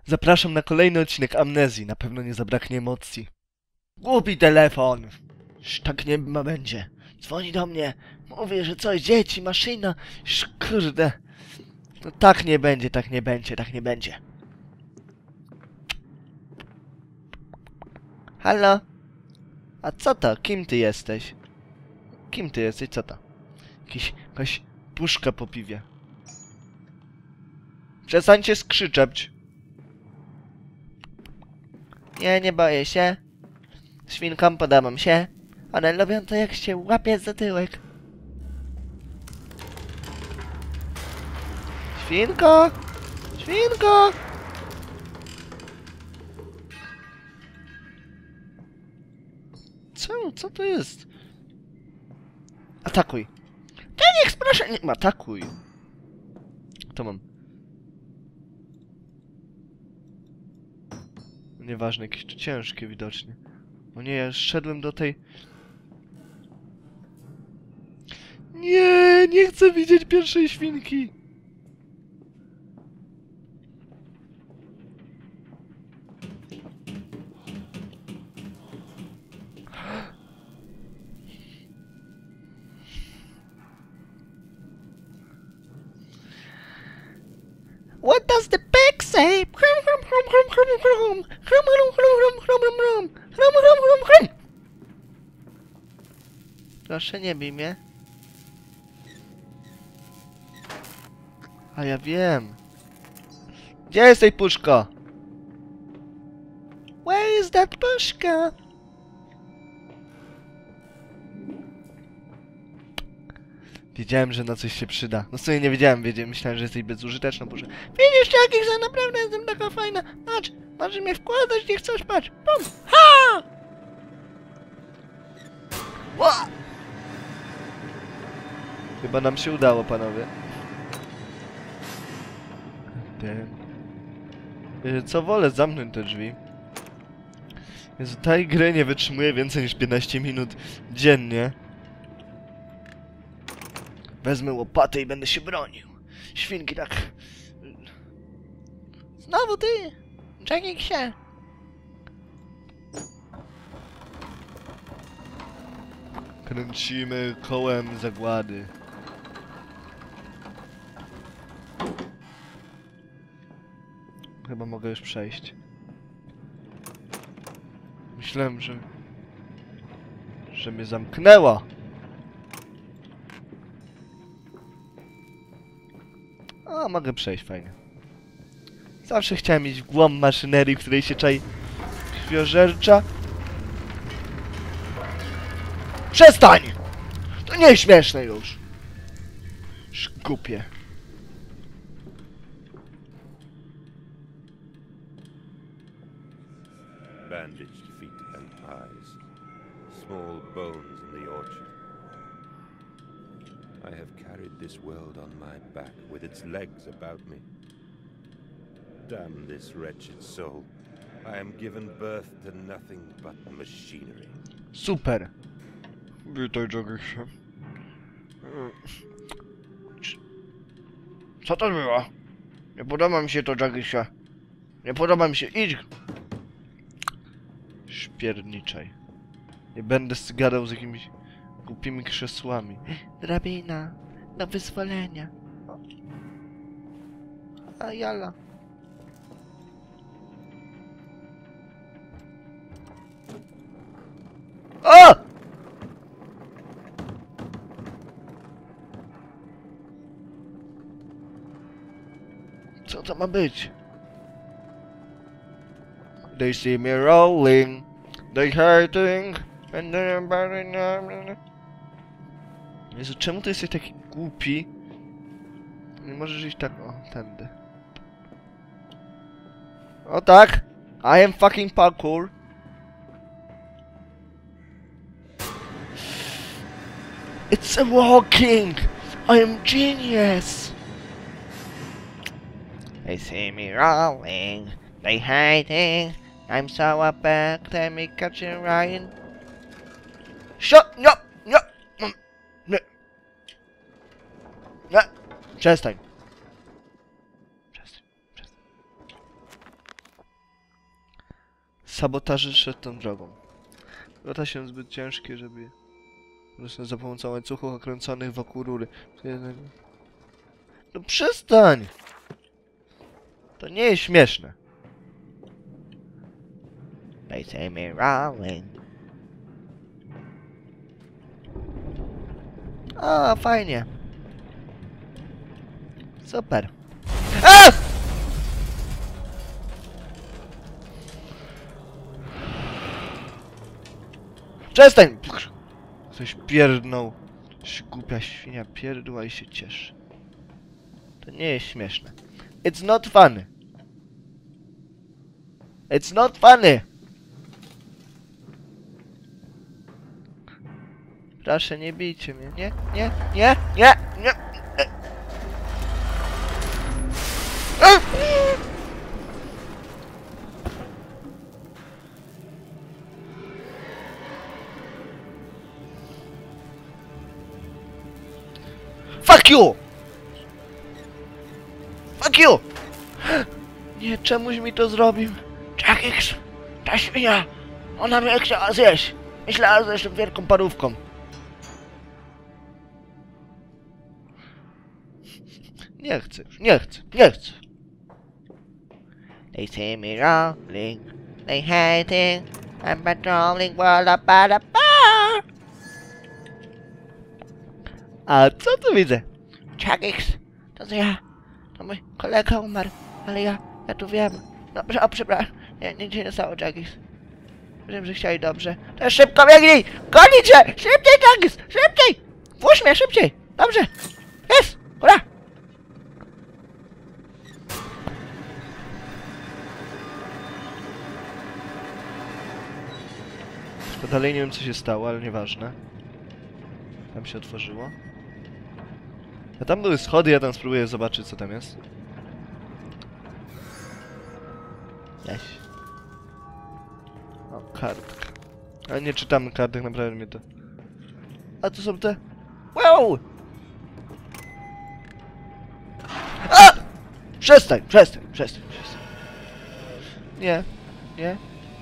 Zapraszam na kolejny odcinek Amnezji. Na pewno nie zabraknie emocji. Głupi telefon! Tak nie ma będzie. Dzwoni do mnie. Mówi, że coś, dzieci, maszyna. Kurde. No tak nie będzie, tak nie będzie, tak nie będzie. Halo? A co to? Kim ty jesteś? Kim ty jesteś? Co to? Jakaś puszka po piwie. Przestańcie skrzyczeć. Nie boję się. Świnkom podobam się. One lubią to, jak się łapie za tyłek. Świnko! Świnko! Co to jest? Atakuj! Feniks, proszę! Nie, atakuj! To mam. Nieważne, jakieś to ciężkie widocznie. O nie, ja szedłem do tej... Nie chcę widzieć pierwszej świnki! What does the pig say? Proszę, nie bij mnie. A ja wiem. Gdzie jest tej puszka? Where is that puszka? Wiedziałem, że na coś się przyda. No sobie nie wiedziałem, myślałem, że jesteś bezużyteczna, Boże. Widzisz, jakich, że naprawdę jestem taka fajna. Patrz, masz mnie wkładać, nie chcesz, patrz. Pum. Ha! Ła! Chyba nam się udało, panowie. Co wolę, zamknąć te drzwi. Jezu, tej gry nie wytrzymuje więcej niż 15 minut dziennie. Wezmę łopatę i będę się bronił. Świnki tak... Znowu ty! Czekaj się! Kręcimy kołem zagłady. Chyba mogę już przejść. Myślałem, że mnie zamknęła. A, mogę przejść, fajnie. Zawsze chciałem mieć w głąb maszynerii, w której się czai krwiożercza. Przestań! To nie jest śmieszne już. Szkupie. Bandaged feet and eyes, small bones in the orchard. I have carried this world on my back with its legs about me. Damn this wretched soul. I am given birth to nothing but machinery. Super. Witaj, Joggisie. Co to było? Nie podoba mi się to, Joggisie. Nie podoba mi się. Idź! Śpierniczaj. Nie będę gadał z jakimiś głupimi krzesłami. Drabina do wyzwolenia. A jala. O! Co to ma być? They see me rolling, they hurting, and then... Jezu, czemu ty jesteś taki głupi? Nie możesz iść tak... O, tędy. O tak! I am fucking parkour. It's a walking! I am genius! They see me rolling, they hiding. I'm so back, let me catch you Ryan. Shut up! No! No! No! Przestań. Przestań. sabotaży szedł tą drogą. Lata się zbyt ciężkie, żeby... za pomocą łańcuchów okręconych wokół rury. No przestań! To nie jest śmieszne. They say me rolling. A, fajnie. Super. A! Przestań! Coś pierdnął. Głupia świnia pierdła i się cieszy. To nie jest śmieszne. It's not funny. It's not funny. Proszę, nie bijcie mnie. Nie, nie, nie, nie, nie. Fuck you! Fuck you! Nie, czemuś mi to zrobił. Jackix! Ta świnia! Ona mnie chciała zjeść! Myślała, że jestem wielką parówką. Nie chcę już, nie chcę, nie chcę. They see me rolling, they hating, I'm patrolling world about a bar. A co tu widzę? Jackix, to ja. To mój kolega umarł, ale ja tu wiem. No, przepraszam, nic się nie stało, Jackix. Wiem, że chcieli dobrze. To szybko biegnij! Gonić cię! Szybciej, Jackix! Szybciej! Włóż mnie, szybciej! Dobrze! Jest! Hurra! To dalej nie wiem, co się stało, ale nieważne. Tam się otworzyło. A tam były schody, ja tam spróbuję zobaczyć, co tam jest. Jaś. O, kartka. Ale nie czytamy kartek, naprawdę mnie to... A to są te... Wow! A! Przestań, przestań, przestań, przestań. Nie, nie.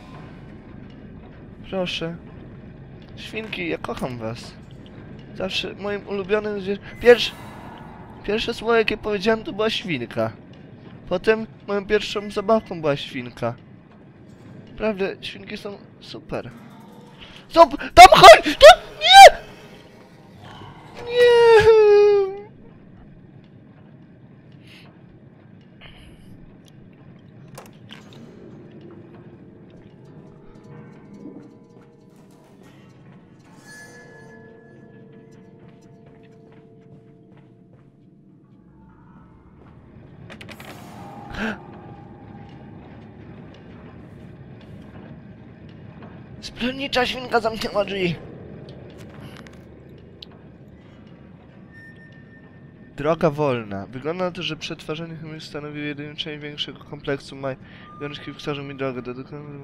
Proszę. Świnki, ja kocham was. Zawsze moim ulubionym Pierwsze słowo, jakie powiedziałem, to była świnka. Potem moją pierwszą zabawką była świnka. Naprawdę, świnki są super. Tam chodź! Tam! Nie! Nie! Splennicza świnka zamknęła drzwi. Droga wolna. Wygląda na to, że przetwarzanie chemii stanowi jedyną część większego kompleksu jączki wskażą mi drogę do...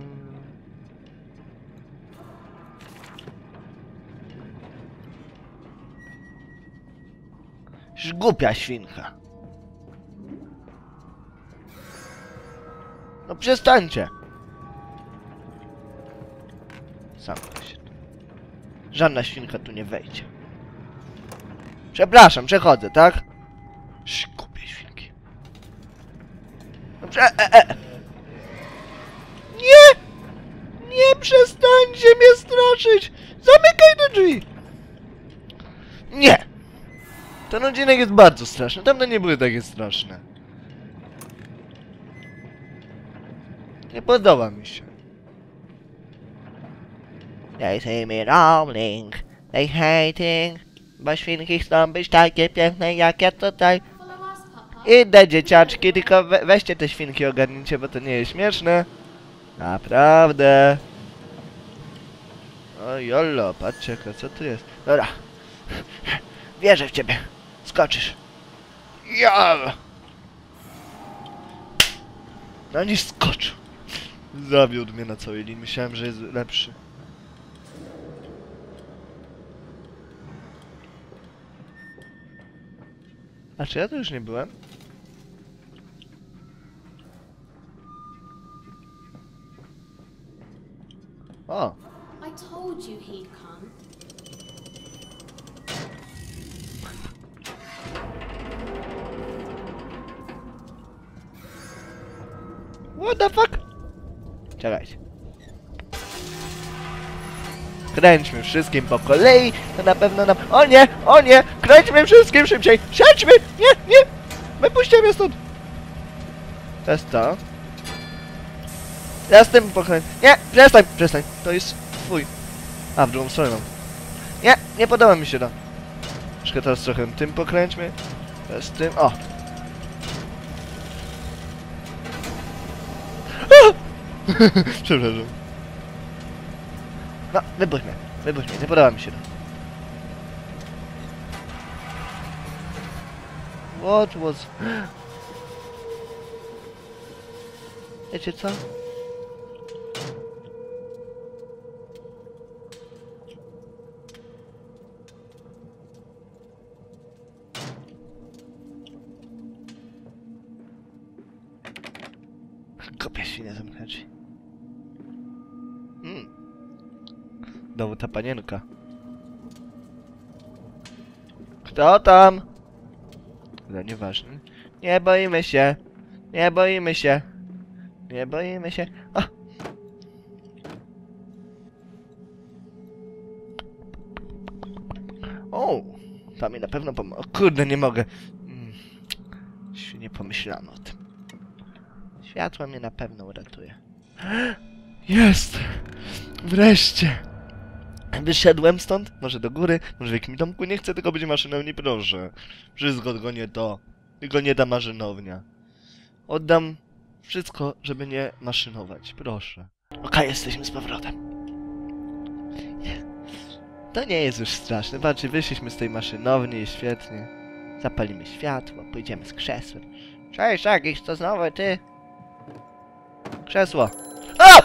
Głupia świnka. No przestańcie. Zamknę się. Żadna świnka tu nie wejdzie. Przepraszam, przechodzę, tak? Głupie świnki. Dobrze, Nie! Nie przestańcie mnie straszyć! Zamykaj te drzwi! Nie! Ten odcinek jest bardzo straszny. Tamte nie były takie straszne. Nie podoba mi się. They see me rolling, they hating, bo świnki chcą być takie piękne jak ja tutaj. Idę, dzieciaczki, tylko weźcie te świnki, ogarnijcie, bo to nie jest śmieszne. Naprawdę. O jolo, patrzcie, co tu jest. Dobra. Wierzę w ciebie. Skoczysz. Ja! No nie skoczył. Zawiódł mnie na całej linii. Myślałem, że jest lepszy. A czy ja tu już nie byłem? O! I told you he'd come. What the fuck? Czekajcie. Kręćmy wszystkim po kolei, to na pewno nam... O nie! O nie! Kręćmy wszystkim szybciej! Siedźmy! Nie! Nie! Wypuśćcie mnie stąd! To jest to. Ja z tym pokręć... Nie! Przestań! Przestań! To jest twój. A, w drugą stronę mam. Nie! Nie podoba mi się to. Troszkę teraz trochę tym pokręćmy. Teraz tym... O! Przepraszam. No, wybuch mnie, nie podoba mi się to. What was... Wiecie co? Kopia świnia zamknęła drzwi. Znowu ta panienka. Kto tam? No nieważne. Nie boimy się. Nie boimy się. Nie boimy się. O! To mi na pewno pomoże. O kurde, nie mogę. Nie pomyślano o tym. Światło mnie na pewno uratuje. Jest! Wreszcie! Wyszedłem stąd, może do góry, może w jakimś domku, nie chcę tylko być maszynowni, proszę. Wszystko tylko nie to. Tylko nie ta maszynownia. Oddam wszystko, żeby nie maszynować, proszę. Okej, jesteśmy z powrotem. To nie jest już straszne, patrzcie, wyszliśmy z tej maszynowni, jest świetnie. Zapalimy światło, pójdziemy z krzesłem. Cześć, jakiś to znowu ty? Krzesło. A!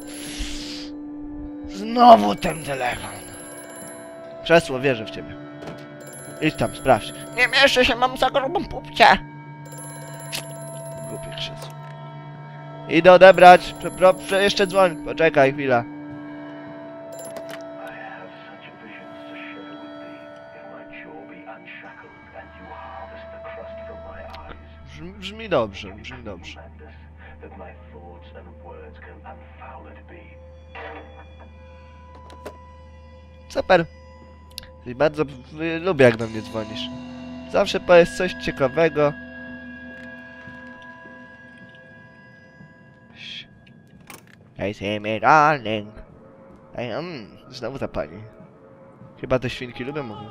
Znowu ten telefon. Krzesło, wierzę w ciebie. Idź tam, sprawdź. Nie mieszczę się, mam za grubą pupcie. Głupie krzesło. Idę odebrać. Jeszcze dzwoń. Poczekaj chwilę. Brzmi dobrze, brzmi dobrze. Super. I bardzo lubię, jak do mnie dzwonisz. Zawsze powiesz coś ciekawego. I see me darling. Znowu ta pani. Chyba te świnki lubią mówię.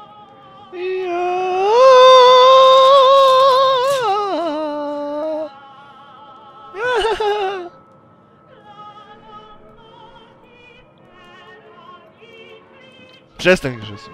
Przestań, Grzesiu.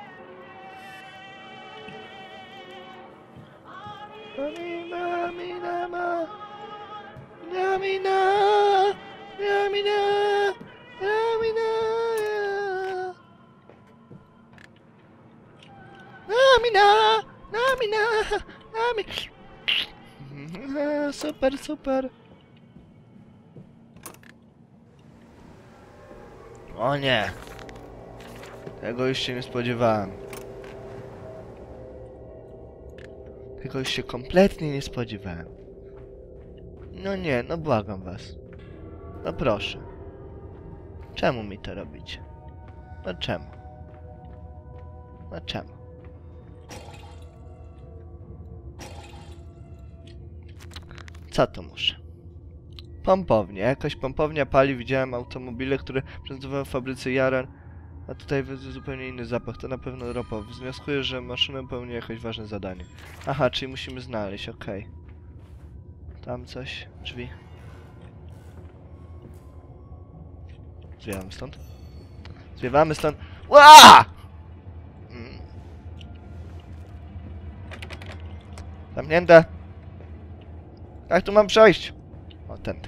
Super, super. O nie. Tego już się nie spodziewałem. Tego już się kompletnie nie spodziewałem. No nie, no błagam was. No proszę. Czemu mi to robicie? No czemu? No czemu? Co to muszę? Pompownia. Jakaś pompownia pali. Widziałem automobile, które prezentowały w fabryce Jaran. A tutaj zupełnie inny zapach. To na pewno ropa. Wnioskuję, że maszyna pełni jakieś ważne zadanie. Aha, czyli musimy znaleźć. Okej. Tam coś. Drzwi. Zwiewamy stąd. Zwiewamy stąd. Ła! Zamknięte. Jak tu mam przejść? O, tędy.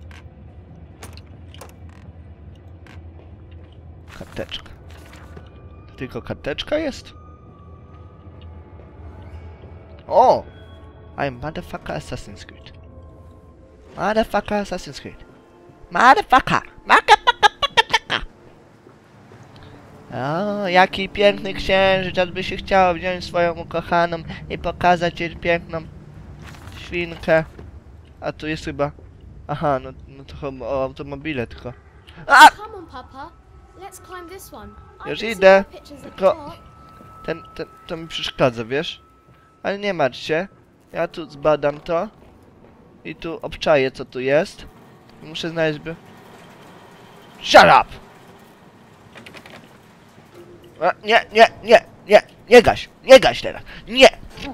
Karteczka. To tylko karteczka jest? O! I'm motherfucker Assassin's Creed. Motherfucker Assassin's Creed. Motherfucker! Motherfucker! O, jaki piękny księżyc, by się chciało wziąć swoją ukochaną i pokazać jej piękną świnkę. A tu jest chyba... Aha, no to chyba o automobile tylko. A! Come on, Papa. Let's climb this one. I Już can see idę. the pictures at the Tylko- top. To mi przeszkadza, wiesz? Ale nie martw się. Ja tu zbadam to. I tu obczaję, co tu jest. Muszę znaleźć by... Shut up! A, nie gaś teraz. Nie!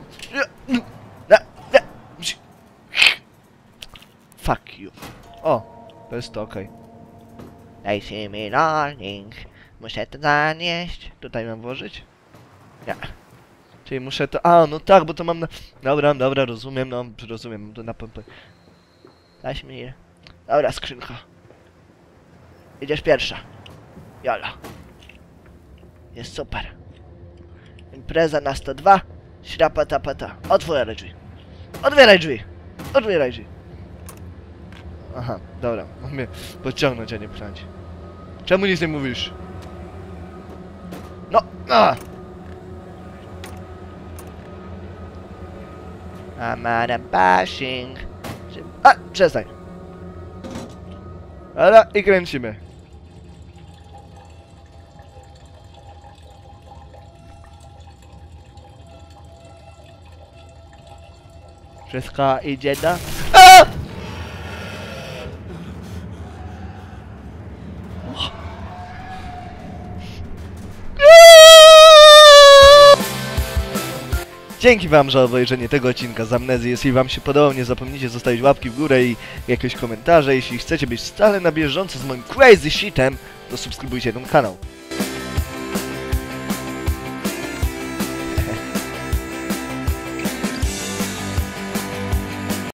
Fuck you. O, to jest to, okej. Daj się mi rolling. Muszę to zanieść. Tutaj mam włożyć? Nie. Czyli muszę to... A, no tak, bo to mam na... Dobra, rozumiem, no, rozumiem, mam to na pompę. Daj mi... Dobra, skrzynka. Idziesz pierwsza. Jala. Jest super. Impreza na 102. Śrapatapata. Otwieraj drzwi. Otwieraj drzwi. Otwieraj drzwi. Aha, dobra. Mam mnie pociągnąć, a nie pchnąć. Czemu nic nie mówisz? No, a! I'm at a bashing. A, przestań. Dobra, i kręcimy. Wszystko idzie do... A! Dzięki wam za obejrzenie tego odcinka z Amnezji. Jeśli wam się podobał, nie zapomnijcie zostawić łapki w górę i jakieś komentarze. Jeśli chcecie być stale na bieżąco z moim crazy shitem, to subskrybujcie ten kanał.